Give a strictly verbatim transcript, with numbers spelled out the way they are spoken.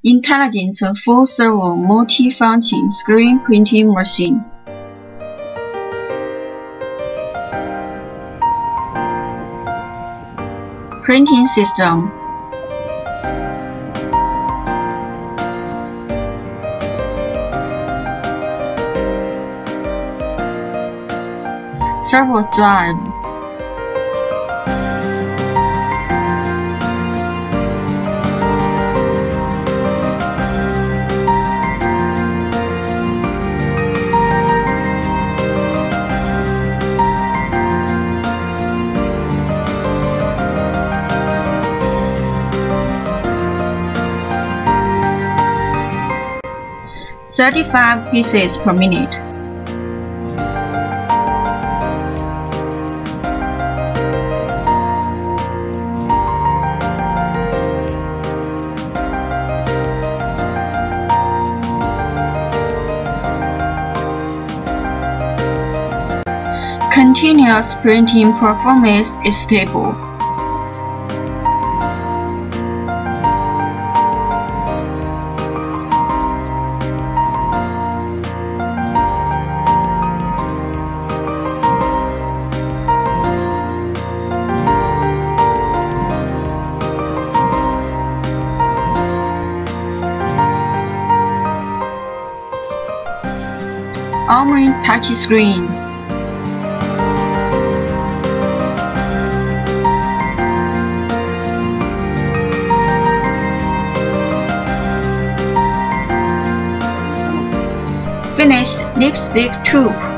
Intelligent full-servo multifunction screen printing machine. Printing system. Servo drive. thirty-five pieces per minute. Continuous printing performance is stable. Armouring touchscreen. Finished lipstick tube.